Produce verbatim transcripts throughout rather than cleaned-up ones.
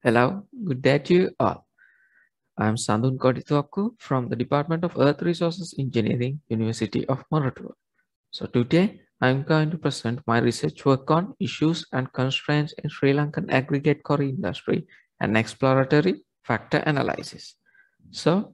Hello, good day to you all. I'm Sandun Koditwaku from the Department of Earth Resources Engineering, University of Moratuwa. So today I'm going to present my research work on issues and constraints in Sri Lankan aggregate quarry industry and exploratory factor analysis. So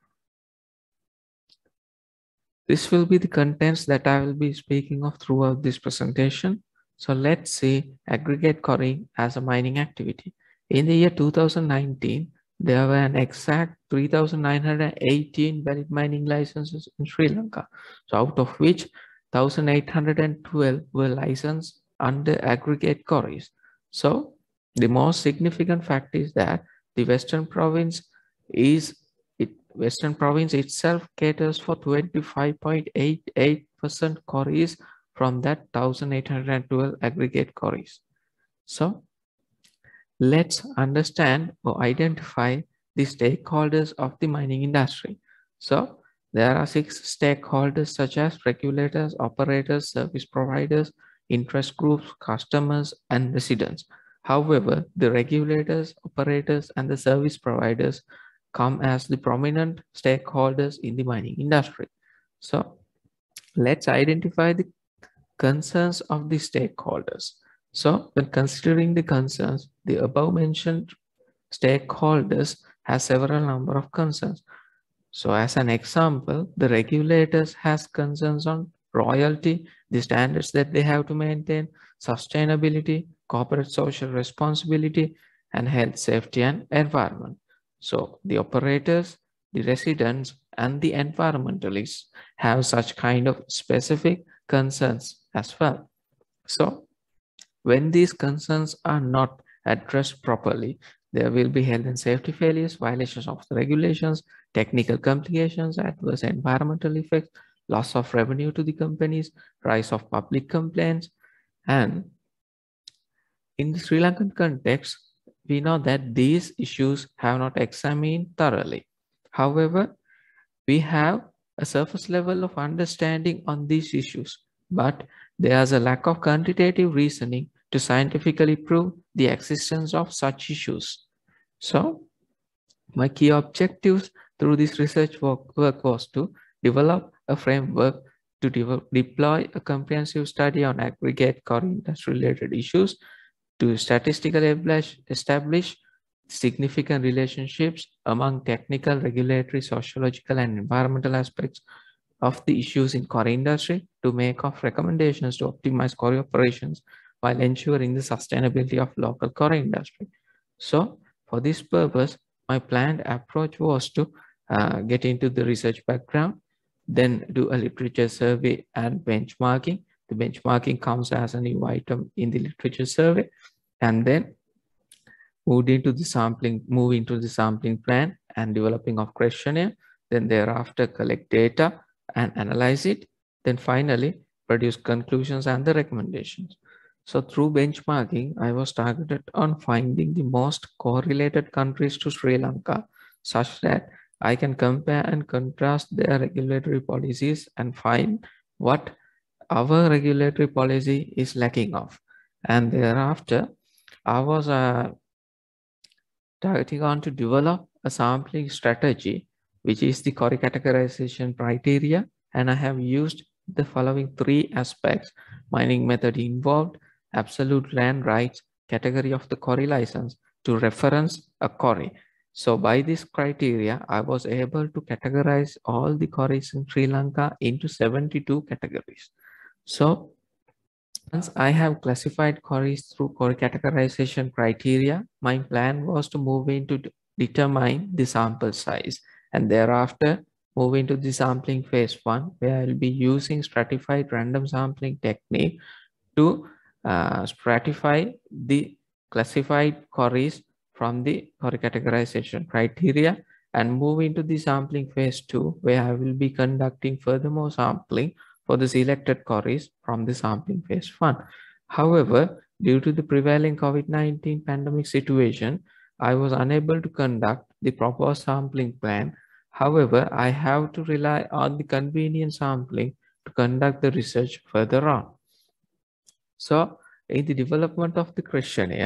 this will be the contents that I will be speaking of throughout this presentation. So let's see aggregate quarrying as a mining activity. In the year two thousand nineteen, there were an exact three thousand nine hundred eighteen valid mining licenses in Sri Lanka. So out of which one thousand eight hundred twelve were licensed under aggregate quarries. So the most significant fact is that the Western province is it Western province itself caters for twenty-five point eight eight percent quarries from that one thousand eight hundred twelve aggregate quarries. So let's understand or identify the stakeholders of the mining industry. So there are six stakeholders such as regulators, operators, service providers, interest groups, customers, and residents. However, the regulators, operators, and the service providers come as the prominent stakeholders in the mining industry. So let's identify the concerns of the stakeholders. So when considering the concerns, the above mentioned stakeholders have several number of concerns. So as an example, the regulators has concerns on royalty, the standards that they have to maintain, sustainability, corporate social responsibility, and health, safety, and environment. So the operators, the residents, and the environmentalists have such kind of specific concerns as well. So when these concerns are not addressed properly, there will be health and safety failures, violations of the regulations, technical complications, adverse environmental effects, loss of revenue to the companies, rise of public complaints. And in the Sri Lankan context, we know that these issues have not examined thoroughly. However, we have a surface level of understanding on these issues, but there's a lack of quantitative reasoning to scientifically prove the existence of such issues. So, my key objectives through this research work, work was to develop a framework to de deploy a comprehensive study on aggregate quarry industry related issues, to statistically establish significant relationships among technical, regulatory, sociological, and environmental aspects of the issues in quarry industry, to make of recommendations to optimize quarry operations while ensuring the sustainability of local quarry industry. So for this purpose, my planned approach was to uh, get into the research background, then do a literature survey and benchmarking. The benchmarking comes as a new item in the literature survey, and then moved into the sampling, move into the sampling plan and developing of questionnaire, then thereafter collect data and analyze it, then finally produce conclusions and the recommendations. So through benchmarking, I was targeted on finding the most correlated countries to Sri Lanka, such that I can compare and contrast their regulatory policies and find what our regulatory policy is lacking of. And thereafter, I was uh, targeting on to develop a sampling strategy, which is the quarry categorization criteria. And I have used the following three aspects: mining method involved, absolute land rights, category of the quarry license, to reference a quarry. So by this criteria, I was able to categorize all the quarries in Sri Lanka into seventy-two categories. So once I have classified quarries through quarry categorization criteria, my plan was to move into determine the sample size, and thereafter move into the sampling phase one, where I'll be using stratified random sampling technique to uh, stratify the classified quarries from the quarry categorization criteria, and move into the sampling phase two, where I will be conducting furthermore sampling for the selected quarries from the sampling phase one. However, due to the prevailing COVID nineteen pandemic situation, I was unable to conduct the proper sampling plan. However, I have to rely on the convenient sampling to conduct the research further on. So, in the development of the questionnaire,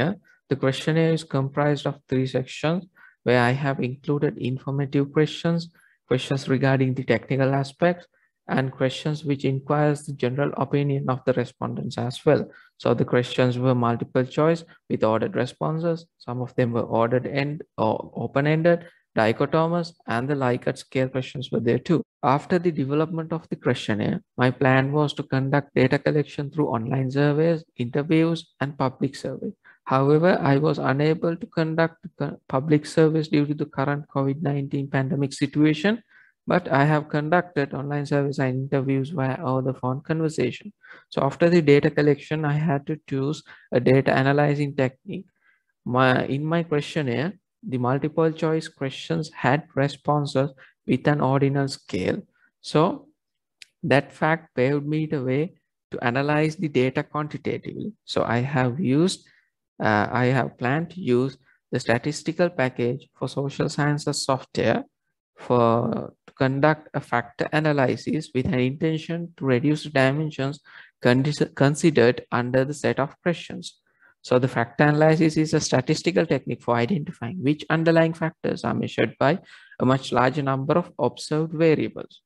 The questionnaire is comprised of three sections where I have included informative questions, questions regarding the technical aspects, and questions which inquires the general opinion of the respondents as well. So the questions were multiple choice with ordered responses. Some of them were ordered end or open-ended, dichotomous, and the Likert scale questions were there too. After the development of the questionnaire, my plan was to conduct data collection through online surveys, interviews, and public surveys. However, I was unable to conduct public surveys due to the current COVID nineteen pandemic situation, but I have conducted online surveys and interviews via over the phone conversation. So after the data collection, I had to choose a data analyzing technique. My, in my questionnaire, the multiple choice questions had responses with an ordinal scale. So that fact paved me the way to analyze the data quantitatively. So I have used, uh, I have planned to use the statistical package for social sciences software for to conduct a factor analysis with an intention to reduce the dimensions considered under the set of questions. So the factor analysis is a statistical technique for identifying which underlying factors are measured by a much larger number of observed variables.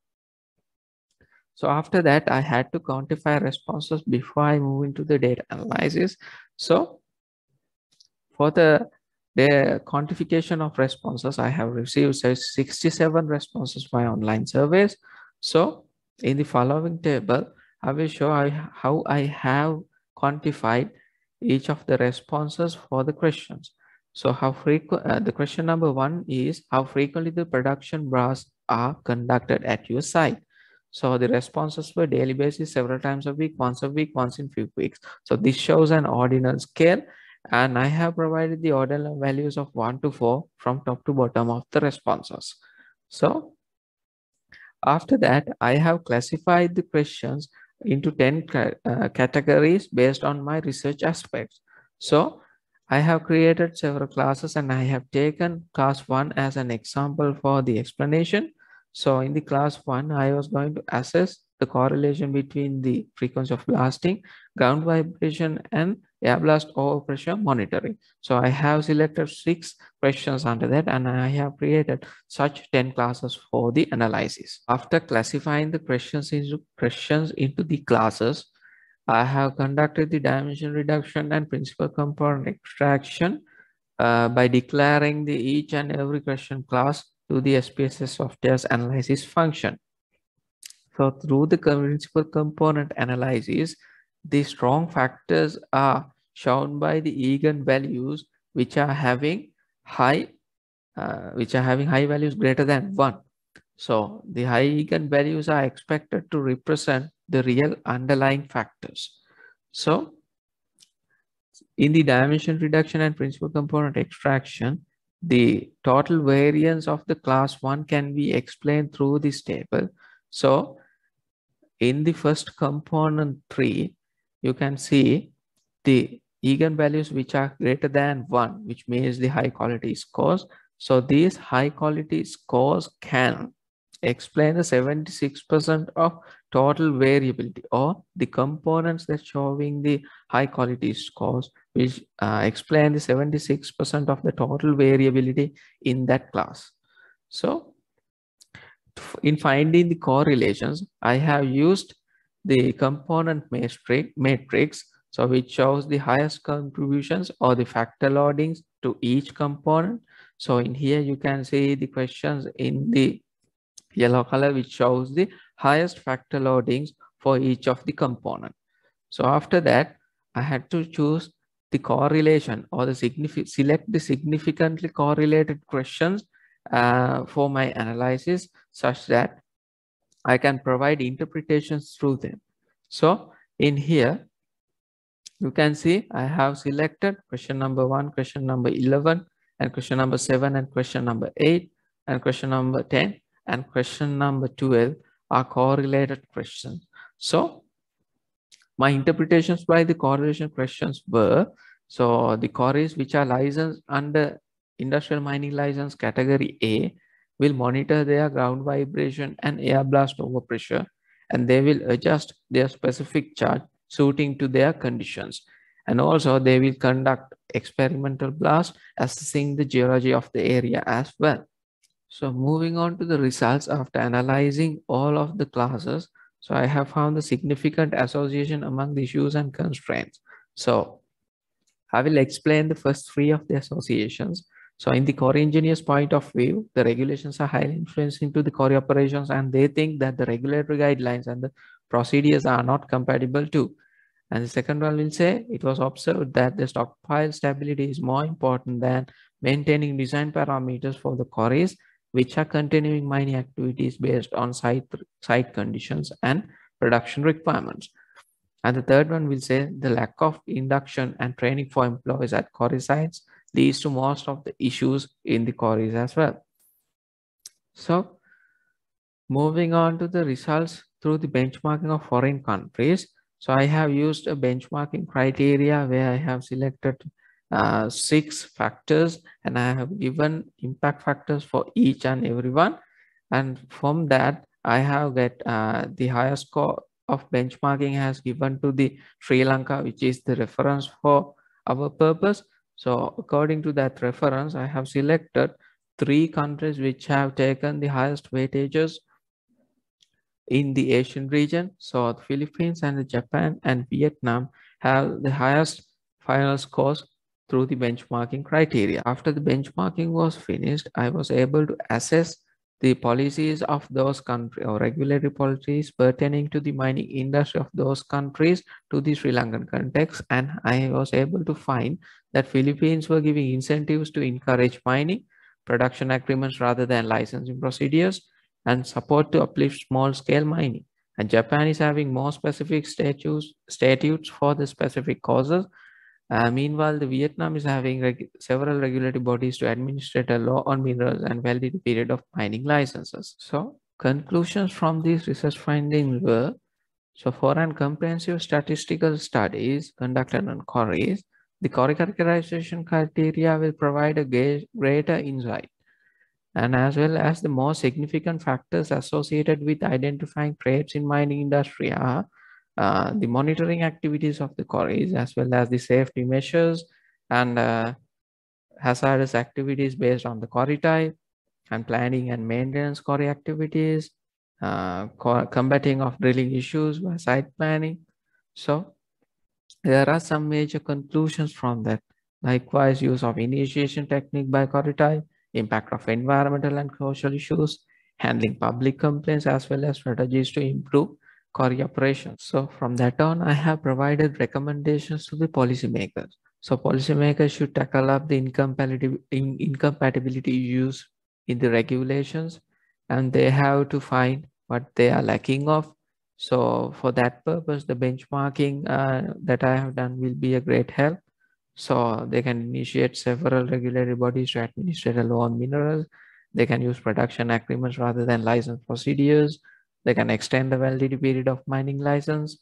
So after that, I had to quantify responses before I move into the data analysis. So for the, the quantification of responses, I have received sixty-seven responses by online surveys. So in the following table, I will show how I have quantified each of the responses for the questions. So how frequent, uh, the question number one is how frequently the production bras are conducted at your site. So the responses were daily basis, several times a week, once a week, once in few weeks. So this shows an ordinal scale, and I have provided the ordinal values of one to four from top to bottom of the responses. So after that, I have classified the questions into ten uh, categories based on my research aspects. So I have created several classes and I have taken class one as an example for the explanation. So in the class one, I was going to assess the correlation between the frequency of blasting, ground vibration, and air blast overpressure monitoring. So I have selected six questions under that, and I have created such ten classes for the analysis. After classifying the questions into questions into the classes, I have conducted the dimension reduction and principal component extraction uh, by declaring the each and every question class to the S P S S software's analysis function. So through the principal component analysis, the strong factors are shown by the eigenvalues which are having high uh, which are having high values greater than one. So the high eigenvalues are expected to represent the real underlying factors. So in the dimension reduction and principal component extraction, the total variance of the class one can be explained through this table. So in the first component three, you can see the eigenvalues which are greater than one, which means the high quality scores. So these high quality scores can explain the seventy-six percent of total variability, or the components that showing the high quality scores, which uh, explain the seventy-six percent of the total variability in that class. So in finding the correlations, I have used the component matrix, matrix so which shows the highest contributions or the factor loadings to each component. So in here you can see the questions in the yellow color, which shows the highest factor loadings for each of the component. So after that, I had to choose the correlation or the significant select the significantly correlated questions uh, for my analysis, such that I can provide interpretations through them. So in here, you can see I have selected question number one, question number eleven, and question number seven, and question number eight, and question number ten, and question number twelve are correlated questions. So my interpretations by the correlation questions were, so the quarries which are licensed under industrial mining license category A will monitor their ground vibration and air blast overpressure, and they will adjust their specific charge suiting to their conditions. And also they will conduct experimental blast assessing the geology of the area as well. So moving on to the results after analyzing all of the classes, so I have found the significant association among the issues and constraints. So I will explain the first three of the associations. So in the core engineer's point of view, the regulations are highly influencing to the core operations, and they think that the regulatory guidelines and the procedures are not compatible too. And the second one will say it was observed that the stockpile stability is more important than maintaining design parameters for the quarries, which are continuing mining activities based on site, site conditions and production requirements. And the third one will say the lack of induction and training for employees at quarry sites leads to most of the issues in the quarries as well. So moving on to the results through the benchmarking of foreign countries. So I have used a benchmarking criteria where I have selected uh, six factors, and I have given impact factors for each and every one. And from that, I have get uh, the highest score of benchmarking has given to the Sri Lanka, which is the reference for our purpose. So according to that reference, I have selected three countries which have taken the highest weightages in the Asian region. So the Philippines and the Japan and Vietnam have the highest final scores through the benchmarking criteria. After the benchmarking was finished, I was able to assess the policies of those countries or regulatory policies pertaining to the mining industry of those countries to the Sri Lankan context. And I was able to find that Philippines were giving incentives to encourage mining, production agreements rather than licensing procedures, and support to uplift small-scale mining. And Japan is having more specific statutes, statutes for the specific causes. Uh, meanwhile, the Vietnam is having reg several regulatory bodies to administrate a law on minerals and validity period of mining licenses. So conclusions from these research findings were, so for an comprehensive statistical studies conducted on quarries, the quarry characterization criteria will provide a greater insight, and as well as the more significant factors associated with identifying traits in mining industry are uh, the monitoring activities of the quarries, as well as the safety measures and uh, hazardous activities based on the quarry type, and planning and maintenance quarry activities, uh, combating of drilling issues by site planning. So there are some major conclusions from that. Likewise, use of initiation technique by quarry type, impact of environmental and social issues, handling public complaints, as well as strategies to improve quarry operations. So from that on, I have provided recommendations to the policymakers. So policymakers should tackle up the incompatibility, incompatibility issues in the regulations, and they have to find what they are lacking of. So for that purpose, the benchmarking uh, that I have done will be a great help. So they can initiate several regulatory bodies to administrate a law on minerals. They can use production agreements rather than license procedures. They can extend the validity period of mining license.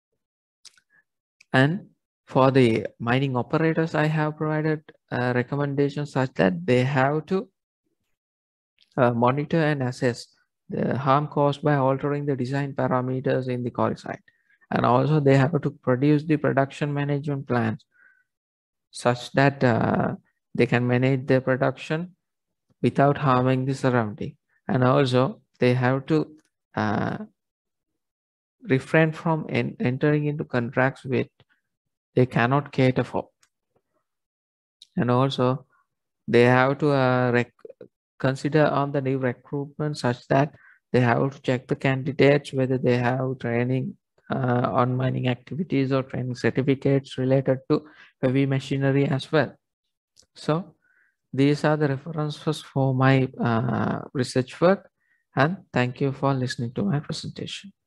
And for the mining operators, I have provided uh, recommendations such that they have to uh, monitor and assess the harm caused by altering the design parameters in the quarry site. And also they have to produce the production management plans such that uh, they can manage their production without harming the surrounding. And also they have to uh, refrain from en entering into contracts with they cannot cater for. And also they have to uh, consider on the new recruitment such that they have to check the candidates whether they have training uh, on mining activities or training certificates related to heavy machinery as well. So these are the references for my uh, research work, and thank you for listening to my presentation.